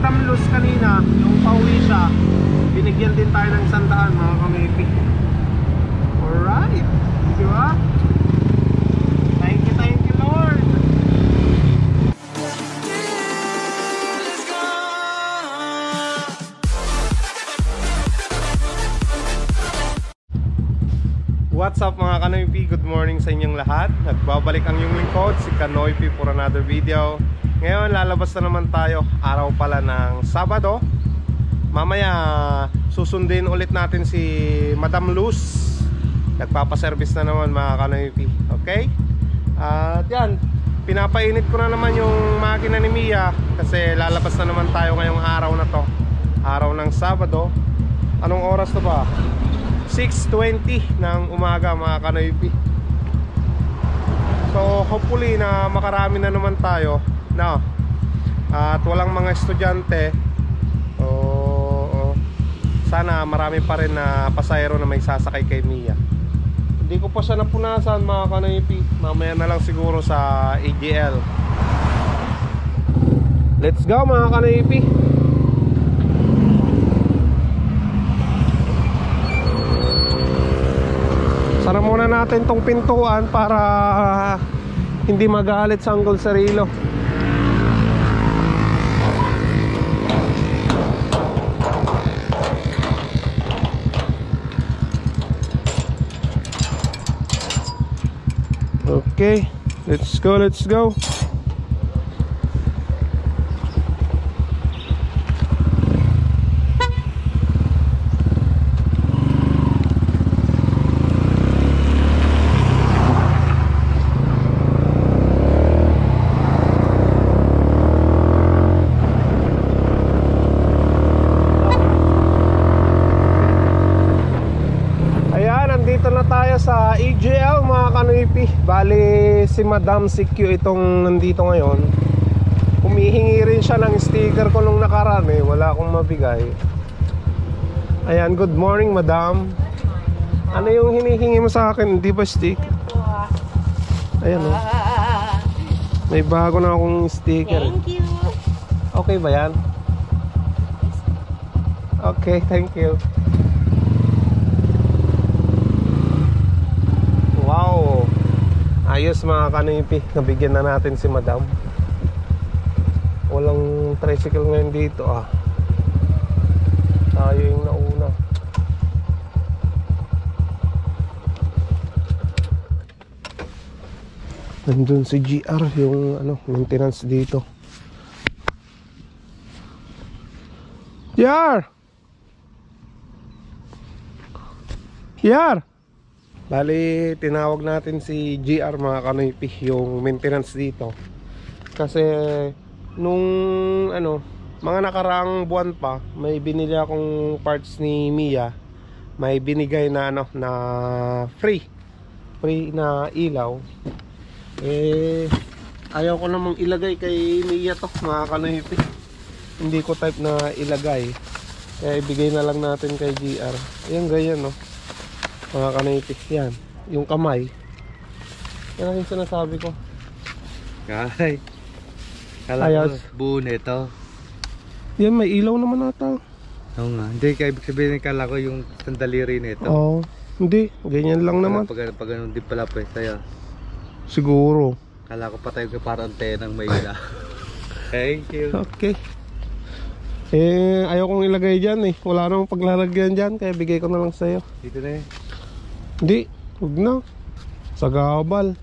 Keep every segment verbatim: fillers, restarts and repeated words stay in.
Madam Luz kanina, yung pauwi siya, binigyan din tayo ng sandaan mga kamipi. Alright, di ba? Thank you, thank you Lord. What's up mga Kanoypi? Good morning sa inyong lahat. Nagbabalik ang inyong lingkod, si Kanoypi for another video. Ngayon lalabas na naman tayo, araw pala ng Sabado. Mamaya susundin ulit natin si Madam Luz. Nagpapaservice na naman mga Kanoypi. Okay? At yan, pinapainit ko na naman yung makina ni Mia kasi lalabas na naman tayo ngayong araw na to, araw ng Sabado. Anong oras na ba? six twenty ng umaga mga Kanoypi. So hopefully na makarami na naman tayo, no? At walang mga estudyante. So sana marami pa rin na pasahero na may sasakay kay Mia. Hindi ko pa siya napunasan mga Kanoypi. Mamaya na lang siguro sa A G L. Let's go mga Kanoypi. Sara muna natin tong pintuan para uh, hindi magalit sa Uncle Cirilo. Okay, let's go, let's go. Sa A G L mga Kanoypi. Bali si Madam C Q itong nandito ngayon. Humihingi rin siya ng sticker ko nung nakaraan eh. Wala akong mabigay. Ayan, good morning Madam. Ano yung hinihingi mo sa akin? Hindi ba sticker? Ayan o, oh. May bago na akong sticker. Thank you. Okay ba yan? Okay, thank you. Wow, ayos mga Kanoypi. Nabigyan na natin si Madam. Walang tricycle ngayon dito ah. Tayo yung nauna. Nandun si G R, yung ano, maintenance dito. G R! G R! Bali, tinawag natin si G R mga Kanoypi, yung maintenance dito. Kasi nung ano, mga nakaraang buwan pa, may binili akong parts ni Mia. May binigay na ano, na free. Free na ilaw. Eh, ayaw ko namang ilagay kay Mia to mga Kanoypi. Hindi ko type na ilagay. Kaya ibigay na lang natin kay G R. Ayan, ganyan no mga Kanoypi, yan, yung kamay. Yan ang yung sinasabi ko. Ay, kala ko buo nito. Yan, may ilaw naman ata. Oo nga, hindi, kaya ibig sabihin kala ko yung sandaliri nito. Oo, hindi, ganyan lang naman. Pag, pag ganun din pala pwes tayo. Siguro. Kala ko pa tayo parang tenang may ilaw. Thank you. Okay. Eh, ayaw kong ilagay dyan eh. Wala namang paglalagyan dyan, kaya bigay ko na lang sa'yo. Dito na eh. Hindi, huwag na. Sa gabal.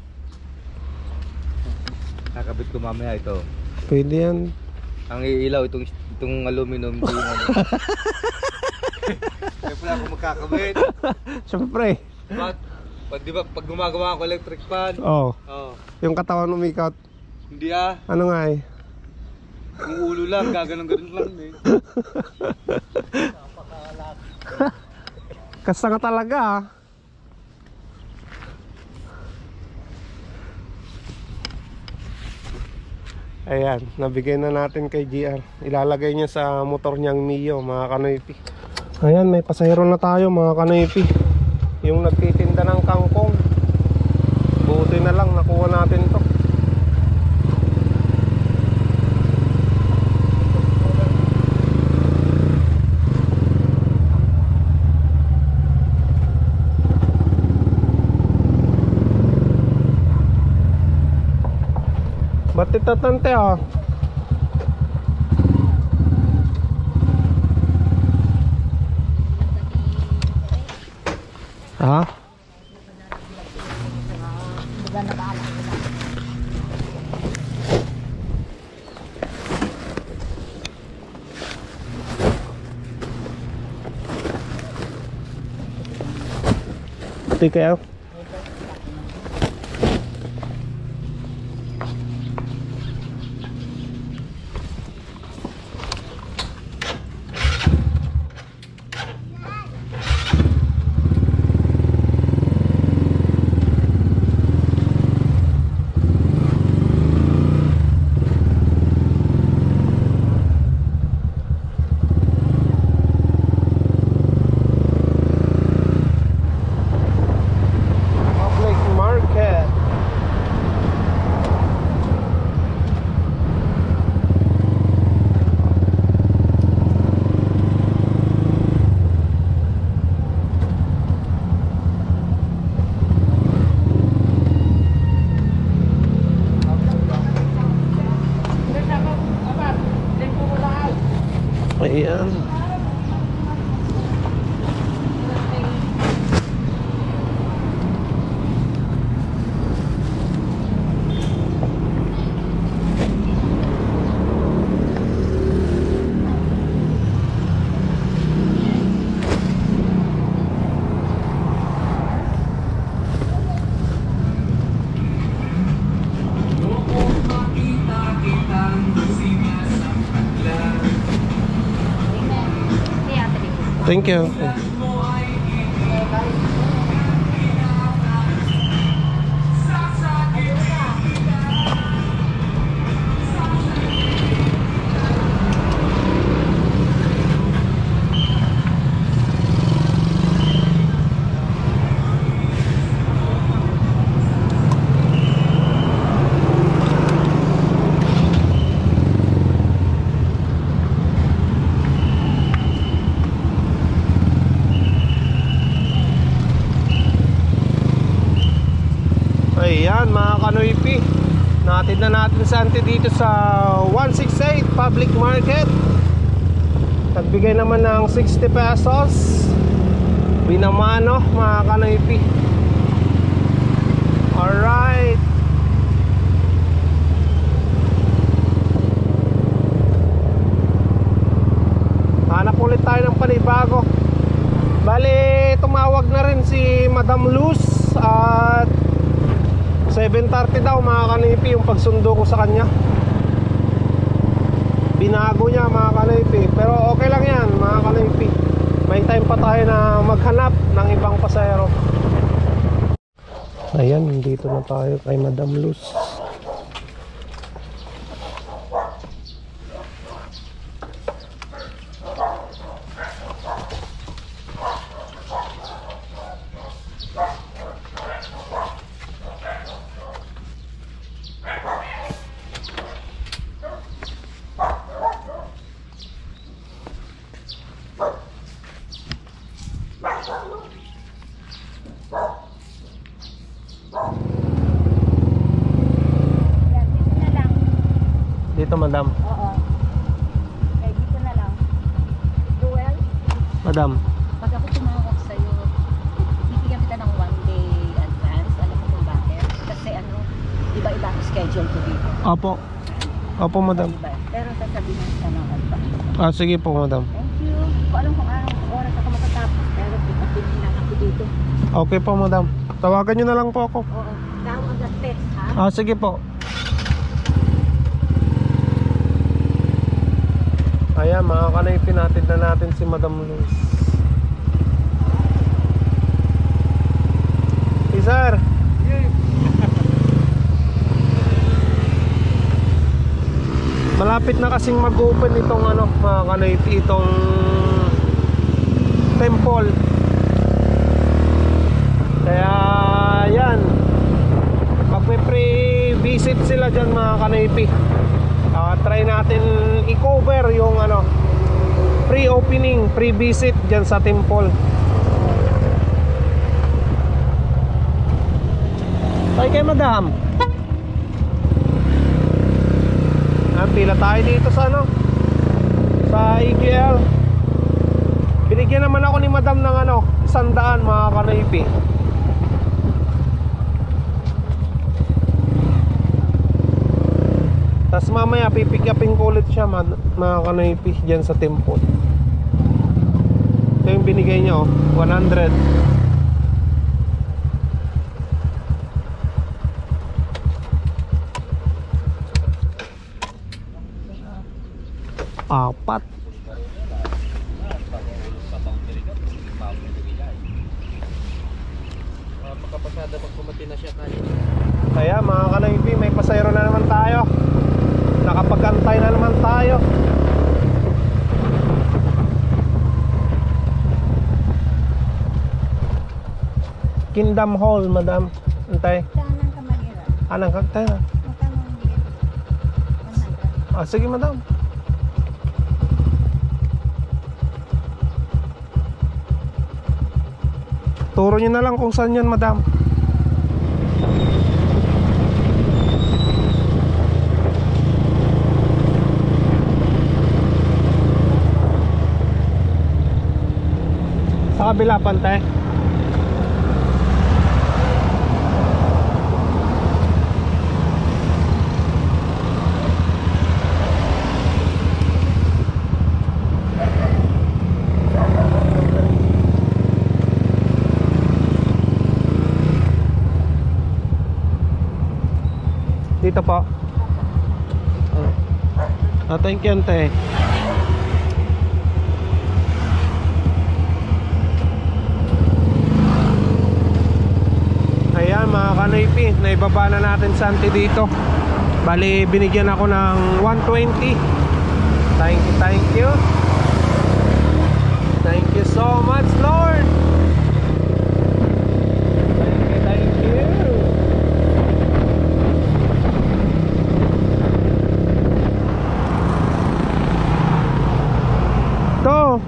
Kakabit ko mamaya ito. Pwede yan. Ang iilaw, itong, itong aluminum. Hindi mo. Kaya pala ako magkakabit. Siyempre. But, pag, di ba, pag gumagawa ako electric fan. Oo. Oh. Yung katawan umikat. Hindi ah. Ano nga eh? Yung ulo lang, gaganon-ganon lang eh. Kasta nga talaga ah. Ayan, nabigay na natin kay G R. Ilalagay niya sa motor niyang Mio mga Kanoypi. Ayan, may pasahero na tayo mga Kanoypi. Yung nagtitinda ng kangkong. Buti na lang nakuha natin to. Ba't itatante ah? Ha? Ito kayo? Ayan. Thank you. Ayan mga kanoypi, natin na natin sa ante dito sa one sixty-eight Public Market. Nagbigay naman ng sixty pesos. Binamano mga kanoypi. Alright. Hanap ulit tayo ng panibago. Bali tumawag na rin si Madam Luz at seven thirty daw mga kanipi yung pagsundo ko sa kanya. Binago niya mga kanipi, pero okay lang yan mga kanipi. May time pa tayo na maghanap ng ibang pasahero. Ayan, dito na tayo kay Madam Luz. Dito madam. Oo. Eh, dito na lang. Duel, Madam. pag ako tumawag sa'yo, bibigyan kita ng one day advance. Alam mo kung bakit? Kasi ano, iba-iba ang schedule ko dito. Opo. Opo madam. Iba. Pero sasabihin ka ng advance. Ah sige po madam. Thank you. Kung alam kung anong oras ako matatapos, pero pipapilin lang ako dito. Okay po madam. Tawagan nyo na lang po ako. Oo. Now on the steps, ha? Ah sige po. Ayan mga kanaypi, natin na natin si Madam Luz. Hey sir. Malapit na kasing mag-open itong ano mga kanaypi, itong temple. Kaya yan, magpe-pre-visit sila dyan mga kanaypi. Uh, try natin i-cover yung ano pre-opening, pre-visit dyan sa temple. Tay kay madam. Ah, pila tayo dito sa ano, sa E K L. Binigyan naman ako ni madam ng ano, isang daan mga kanoypi. Tapos mamaya pipick-upin ko ulit siya mga kanoypi dyan sa Temple. Ito yung binigay niya oh, one hundred. Apat. Makapasada pag kumati na siya kaya. Kaya mga kanoypi, may pasayro na naman tayo. Nakapag-antay na naman tayo. Kingdom Hall, madam. Antay. Saan ka mahirap? Anong kagtay na? Magkano ang bigat? one hundred. Ah, sige madam. Turo nyo na lang kung saan yan, madam. Sa kabila, pantay. Dito po. Ah, thank you, ante. Ayan mga kanoypi, naibaba na natin sa ante dito. Bali, binigyan ako ng one twenty. Thank you, thank you. Thank you so much, Lord. Thank you, thank you. To.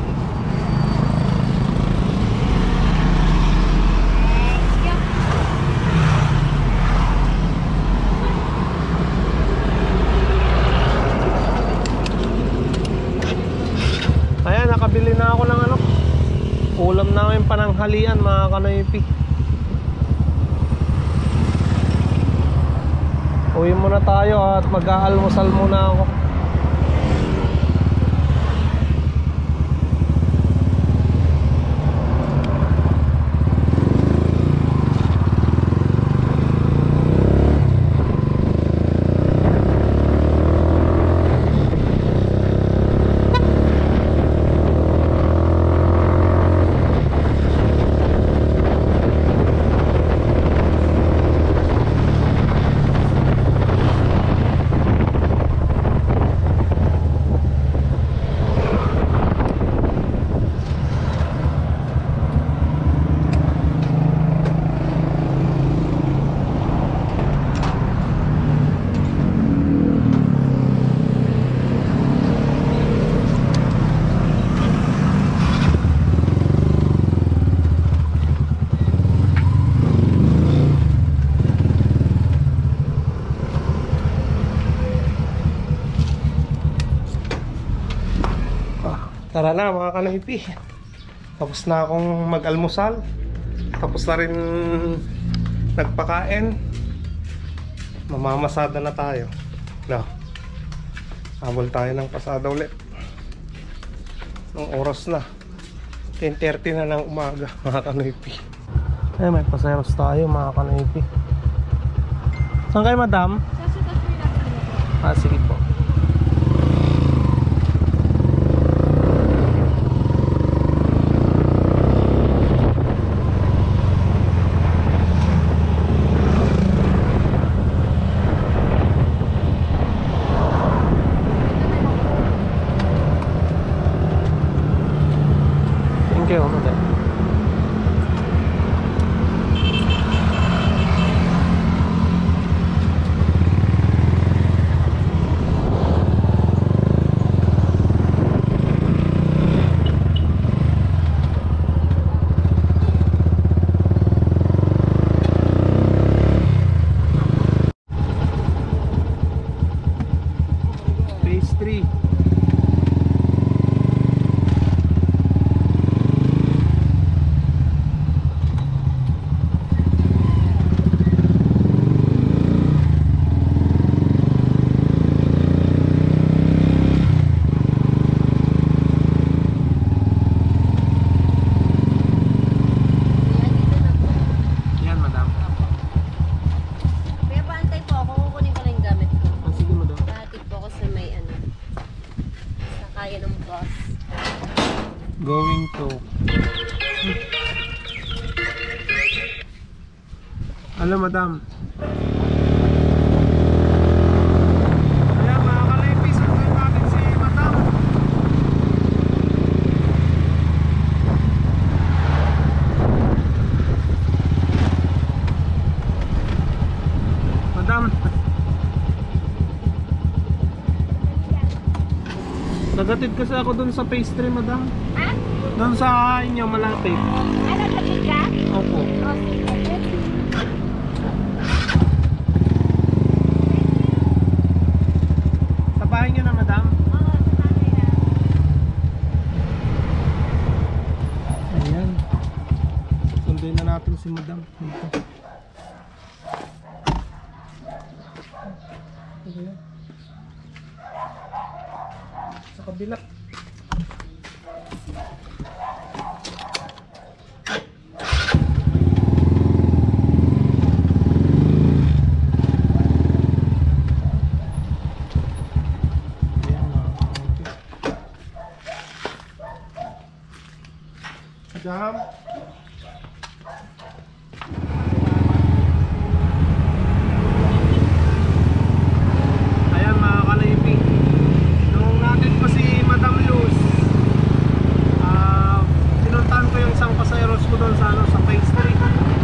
Ayan, nakabili na ako ng ano, ulam namin pananghalian mga kanoypi. Uwi muna tayo at mag-aalmusal muna ako. Tara na mga kanoypi. Tapos na akong mag-almusal. Tapos na rin nagpakain. Mamamasada na tayo. No. Habol tayo ng pasada ulit. Nung oras na ten thirty na ng umaga mga kanoypi. Ay, may paseros tayo mga kanoypi. Saan kayo, madam? Ah, sige po. Thank you, madam. Hello, madam. Ayan, mga kalipis, sunduin natin si madam. Madam, nagatid kasi ako dun sa pastry, madam. Ha? Dun sa inyo, malapit. Ano, tapos ka? Opo. O, sige. Sa bahay niyo na, madam? Oo, sa bagay na. Ayan. Sunduin na natin si madam. Dito. Ayan. Sa kabila. Madam. Ayan mga kalipi, nung natin pa si Madam Luz, uh, pinuntahan ko yung isang pasayeros ko doon sa, ano, sa pastry.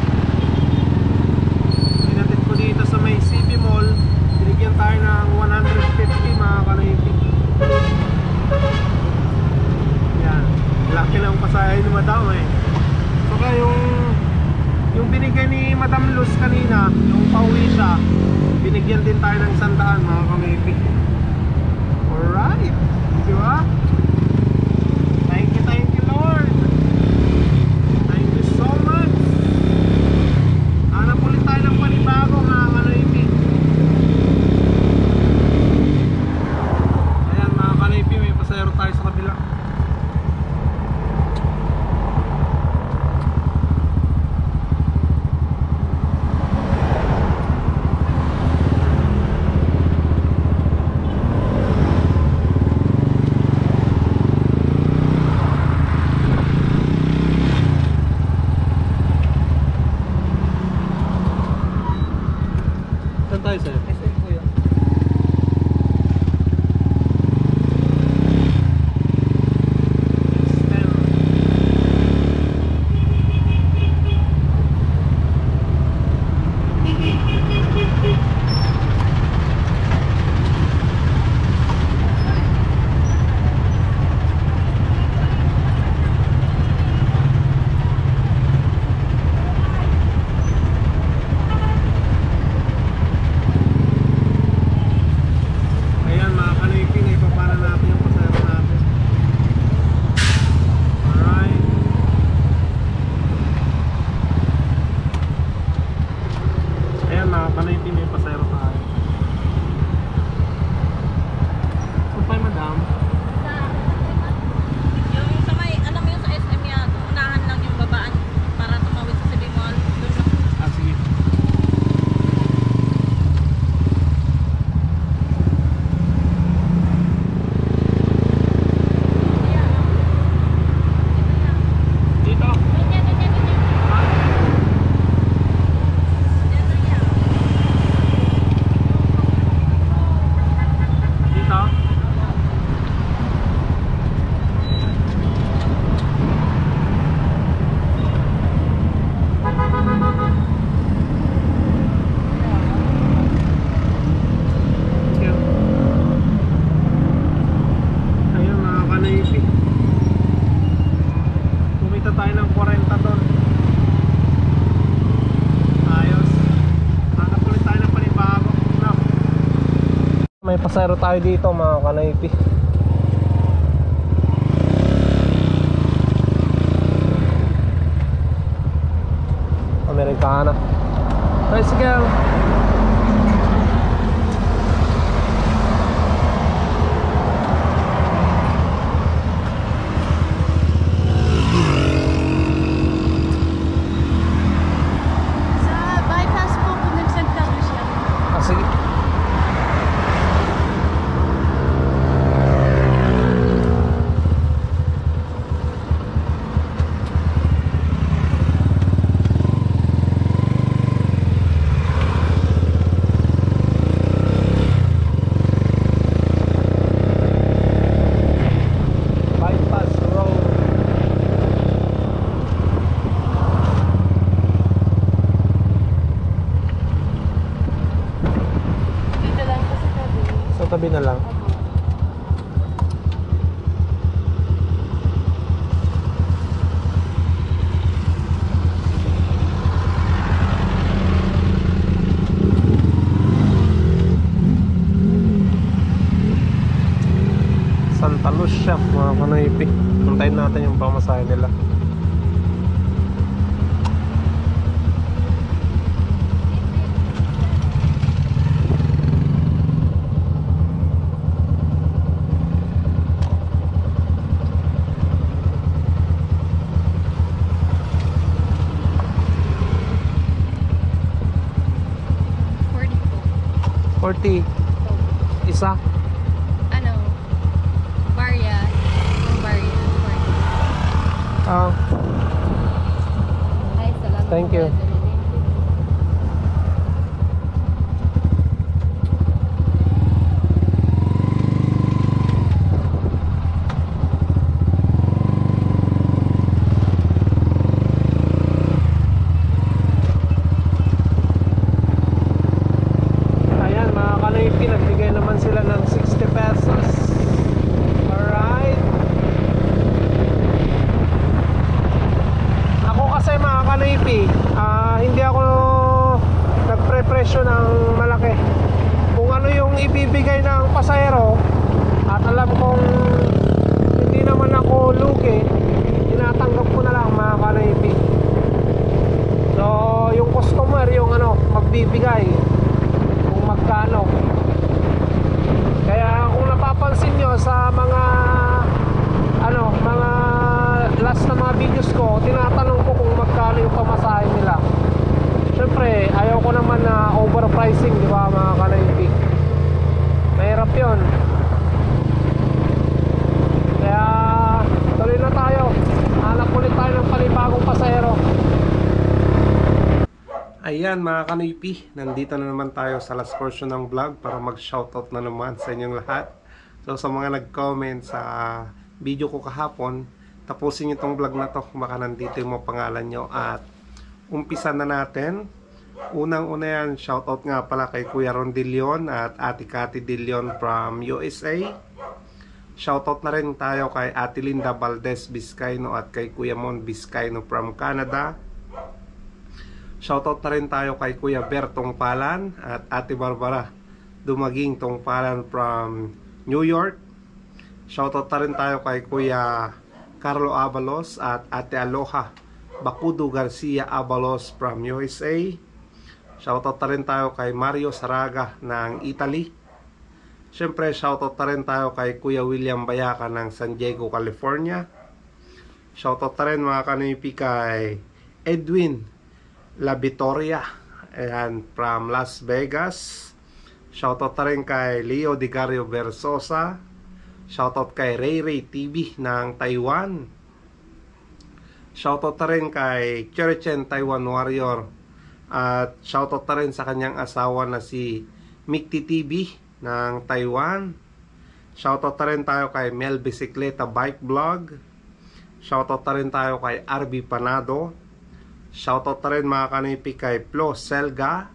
Pinatid ko dito sa may C B Mall. Binigyan tayo ng one hundred fifty mga kalipi. Yan, laki ng pasahe ni Madam eh. Saka yung yung binigay ni Madam Luz kanina, yung pauwi siya, binigyan din tayo ng sandaan mga kamipi. Alright, di ba? Thank you, thank you Lord. Thank you so much. Hanap ulit tayo ng panibago mga kamipi. Ayan mga kamipi, may pasayro tayo sa kabila. Saan tayo, sir? S M po yun. Ayan mga kanipin, ipapara natin yung pasero natin. Alright. Ayan mga kanipin, may pasero tayo. Sumpay madam. Yung sa may, alam mo yung sa S M yan, unahan lang yung babaan para tumawid sa C B Mall. Doon lang. Ah sige. Dito. Ganyan, ganyan, ganyan. Yan lang yan. Dito. Thank you. Ayun mga kanaypi, kumita tayo ng forty doon. Ayos. Hanap ulit tayo ng panibago. No. May pasero tayo dito mga kanaypi. Amerikana. Tricycle. Sa bypass po, kung nag-San Carlos siya. Ah, sige. gabi na lang. Santa Lucia, mga kanoypi. Puntayin natin yung pamasahe nila. forty. Isa. Ano? Varia. Yung Varia. Ah, Ay, salamat. thank you. Ayan mga kanoypi, nagbigay naman sila ng sixty pesos. Alright. Ako kasi mga kanoypi, ah, hindi ako nagpre-presyo ng malaki. Kung ano yung ibibigay ng pasahero at alam kong hindi naman ako lugi, tinatanggap ko na lang mga kanoypi. So yung customer yung ano magbibigay kung magkano. Kaya kung napapansin nyo sa mga ano mga last na mga videos ko, tinatanong ko kung magkano yung pamasahe nila. Siyempre ayaw ko naman na overpricing, di ba mga kanoypi? Mahirap yun. Kaya tuloy na tayo, hanap ulit tayo ng panibagong pasahero. Ayan mga kanoypi, nandito na naman tayo sa last portion ng vlog para mag-shoutout na naman sa inyong lahat. So sa mga nag-comment sa video ko kahapon, tapusin nyo itong vlog na to kung baka nandito yung mga pangalan nyo. At umpisa na natin. Unang-una yan, shoutout nga pala kay Kuya Ron De Leon at Ate Cathy De Leon from U S A. Shoutout na rin tayo kay Ate Linda Valdez Vizcaino at kay Kuya Mon Vizcaino from Canada. Shoutout na rin tayo kay Kuya Bertong Palan at Ate Barbara Dumaging Tongpalan from New York. Shoutout na rin tayo kay Kuya Carlo Abalos at Ate Aloha Bakudo Garcia Abalos from U S A. Shoutout na rin tayo kay Mario Saraga ng Italy. Siyempre shoutout na rin tayo kay Kuya William Bayaka ng San Diego, California. Shoutout na rin mga kanoypi kay Edwin La Vitoria, ayan, from Las Vegas. Shoutout na rin kay Leo Digario Versosa. Shoutout kay Ray Ray T V ng Taiwan. Shoutout na rin kay Cherchen Taiwan Warrior. At shoutout na rin sa kanyang asawa na si Mikti T V ng Taiwan. Shoutout na rin tayo kay Mel Bicicleta Bike Vlog. Shoutout na rin tayo kay R B Panado. Shoutout na rin mga kanoypi kay Flo Selga.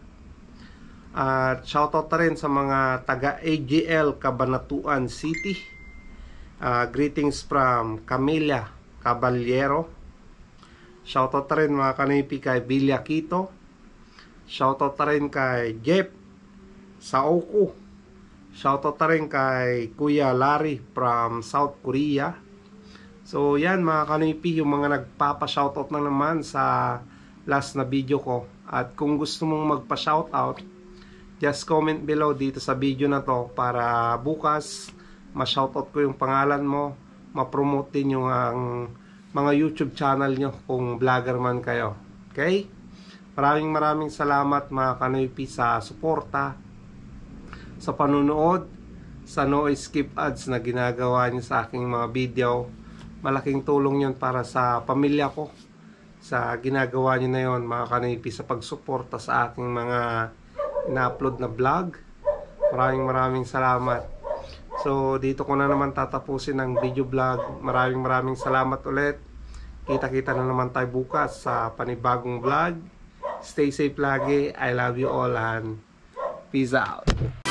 At shoutout na rin sa mga taga A G L Cabanatuan City. uh, Greetings from Camilla Caballero. Shoutout na rin mga kanoypi kay Bilya Quito. Shoutout na rin kay Jeff Saoku. Shoutout na rin kay Kuya Larry from South Korea. So yan mga kanoypi, yung mga nagpapa-shoutout na naman sa last na video ko. At kung gusto mong magpa-shoutout, just comment below dito sa video na to para bukas ma-shoutout ko yung pangalan mo, ma-promote din yung ang mga YouTube channel nyo kung vlogger man kayo. Okay? Maraming maraming salamat mga kanoypi sa suporta, sa panunood, sa no skip ads na ginagawa nyo sa aking mga video. Malaking tulong yun para sa pamilya ko, sa ginagawa nyo na yun mga kanoypi, sa pagsuporta sa aking mga ina-upload na vlog. Maraming maraming salamat. So dito ko na naman tatapusin ang video vlog. Maraming maraming salamat ulit. Kita-kita na naman tayo bukas sa panibagong vlog. Stay safe lagi. I love you all and peace out.